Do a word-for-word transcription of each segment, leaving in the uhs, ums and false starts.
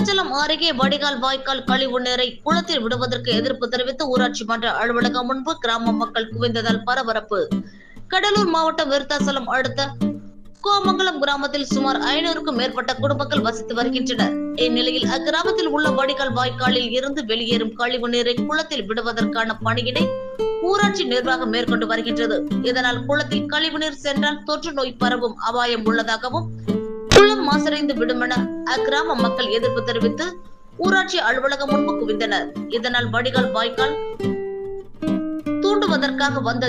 விருத்தாச்சலம் அருகே வடிகால் வாய்க்கால் கழிவு நீரை குளத்தில் விடுவதற்கு எதிர்ப்பு தெரிவித்து ஊராட்சி மன்ற அலுவலகம் முன்பு கிராம மக்கள் குவிந்ததால் பரபரப்பு. கடலூர் மாவட்டம் விருத்தாச்சலம் அடுத்த கோமங்கலம் கிராமத்தில் சுமார் ஐநூறுக்கும் மேற்பட்ட குடும்பங்கள் வசித்து வருகின்றனர். இந்நிலையில் அக்கிராமத்தில் உள்ள வடிகால் வாய்க்காலில் இருந்து வெளியேறும் கழிவு நீரை குளத்தில் விடுவதற்கான பணியினை ஊராட்சி நிர்வாகம் மேற்கொண்டு வருகின்றது. இதனால் குளத்தில் கழிவுநீர் சென்றால் தொற்று நோய் பரவும் அபாயம் உள்ளதாகவும் குளம் மாசடைந்து விடும் என அக்கிராம மக்கள் எதிர்ப்பு தெரிவித்து ஊராட்சி அலுவலகம் முன்பு குவிந்தனர். இதனால் வடிகால் வாய்க்கால் தூண்டுவதற்காக வந்த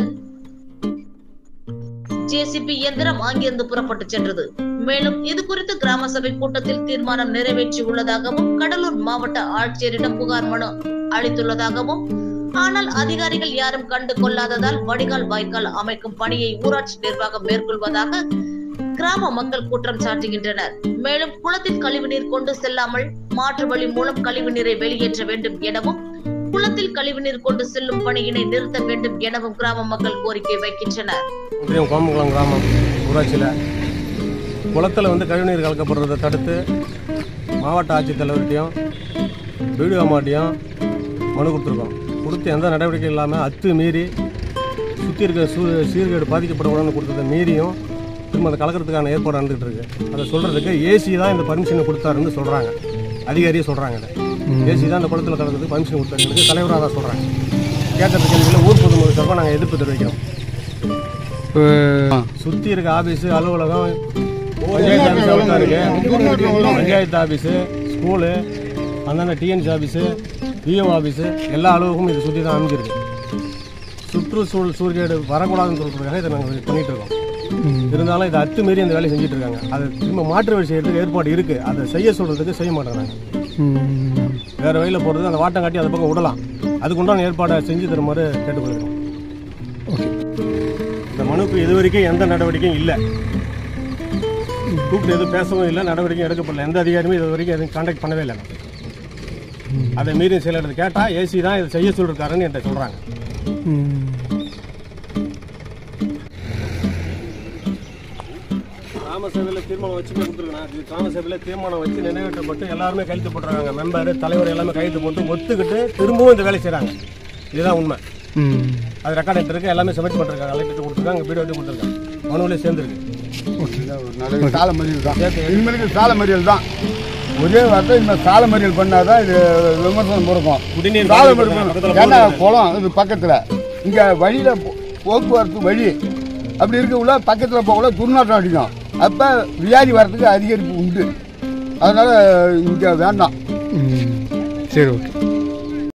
ஜேசிபி இயந்திரம் அங்கிருந்து புறப்பட்டு சென்றது. மேலும் இது குறித்து கிராம சபை கூட்டத்தில் தீர்மானம் நிறைவேற்றி உள்ளதாகவும் கடலூர் மாவட்ட ஆட்சியரிடம் புகார் மனு அளித்துள்ளதாகவும், ஆனால் அதிகாரிகள் யாரும் கண்டு கொள்ளாததால் வடிகால் வாய்க்கால் அமைக்கும் பணியை ஊராட்சி நிர்வாகம் மேற்கொள்வதாக கிராம மக்கள் குற்றம் சாட்டுகின்றனர். மேலும் குளத்தில் கழிவுநீர் கொண்டு செல்லாமல் மாற்று வழி மூலம் கழிவுநீரை வெளியேற்ற வேண்டும் எனவும், குளத்தில் கழிவுநீர் கொண்டு செல்லும் பணியினை நிறுத்த வேண்டும் எனவும் கிராம மக்கள் கோரிக்கை வைக்கின்றனர். கோமங்கலம் கிராமம் ஊராட்சியில குளத்துல வந்து கழிவுநீர் கலக்கப்படுறதை தடுத்து மாவட்ட ஆட்சித்தலைவர்கிட்டையும் பிடிஓ மாவட்டையும் மனு கொடுத்துருக்கோம். கொடுத்து எந்த நடவடிக்கை இல்லாமல் அத்து மீறி சுற்றி இருக்கிற சூ சீர்கேடு பாதிக்கப்படக்கூடாதுன்னு கொடுத்ததை மீறியும் திரும்ப அதை கலக்கிறதுக்கான ஏற்பாடு நடந்துகிட்டு இருக்கு. அதை சொல்கிறதுக்கு ஏசி தான் இந்த பர்மிஷனை கொடுத்தாருன்னு சொல்கிறாங்க, அதிகாரியே சொல்கிறாங்க. ஏசி தான் இந்த குளத்தில் கலக்கிறதுக்கு பர்மிஷன் கொடுத்தாரு, தலைவராக தான் சொல்கிறாங்க. கேட்கறதுக்கு கேள்வியில் ஊர் பொதுமக்கள் சார்பாக நாங்கள் எதிர்ப்பு தெரிவிக்கிறோம். சுற்றி இருக்க ஆஃபீஸு, அலுவலகம், பஞ்சாயத்து ஆஃபீஸ் அவ்வளோ இருக்குது. பஞ்சாயத்து ஆஃபீஸு, ஸ்கூலு, அந்தந்த டிஎன்சி ஆஃபீஸு, பிஓ ஆஃபீஸு எல்லா அலுவலகமும் இதை சுற்றி தான் அமைஞ்சிருக்கு. சுற்றுச்சூழல் சூழ்கேடு வரக்கூடாதுன்னு சொல்கிறதுக்காக இதை நாங்கள் பண்ணிகிட்டு இருக்கோம். இருந்தாலும் இதை அத்துமீறி அந்த வேலையை செஞ்சுட்டு இருக்காங்க. அதை திரும்ப மாற்று வழி செய்யறதுக்கு ஏற்பாடு இருக்குது. அதை செய்ய சொல்கிறதுக்கு செய்ய மாட்டேங்கிறாங்க. வேறு வழியில் போகிறது அந்த வாட்டம் காட்டி அதை பக்கம் விடலாம். அதுக்குண்டான ஏற்பாடை செஞ்சு தருமாறு கேட்டுக்கொள்கிறோம். இந்த மனுக்கு இது வரைக்கும் எந்த நடவடிக்கையும் இல்லை. கூப்பிட்டு எதுவும் பேசவும் இல்லை, நடவடிக்கையும் எடுக்கப்படல. எந்த அதிகாரியுமே இது வரைக்கும் எதுவும் கான்டாக்ட் பண்ணவே இல்லை. அதை மீறி சில இடத்துல கேட்டால் ஏசி தான் இதை செய்ய சொல்லிருக்காருன்னு என்கிட்ட சொல்கிறாங்க. கிராம சபையில் தீர்மானம் வச்சு கொடுத்துருக்கேன். கிராம சபையில் தீர்மானம் வச்சு நிறைவேற்றப்பட்டு எல்லாருமே கையெழுத்து போட்டுறாங்க. மெம்பர், தலைவர் எல்லாமே கையெழுத்து போட்டு ஒத்துக்கிட்டு திரும்பவும் இந்த வேலை செய்கிறாங்க. இதுதான் உண்மை. அது ரெக்கார்ட் எடுத்துருக்கு, எல்லாமே சப்மிட் பண்ணிருக்காங்க. கலெக்டர் கொடுத்துருக்காங்க, பிடிஓ கொடுத்துருக்காங்க, மனுவிலே சேர்ந்துருக்கு. சால மறியல் தான் இனிமேலுக்கு சால மறியல் தான் ஒரே வார்த்தை. இந்த சால மறியல் பண்ணாதான் இது விமர்சனம் இருக்கும். குடிநீர் சால மறியல் ஏன்னா குளம் இது பக்கத்தில், இங்கே வழியில் போக்குவரத்து வழி அப்படி இருக்கக்குள்ள பக்கத்தில் போகல துர்நாற்றம் அடிக்கும். அப்போ வியாதி வர்றதுக்கு அதிகரிப்பு உண்டு. அதனால் இங்கே வேண்டாம். சரி, ஓகே.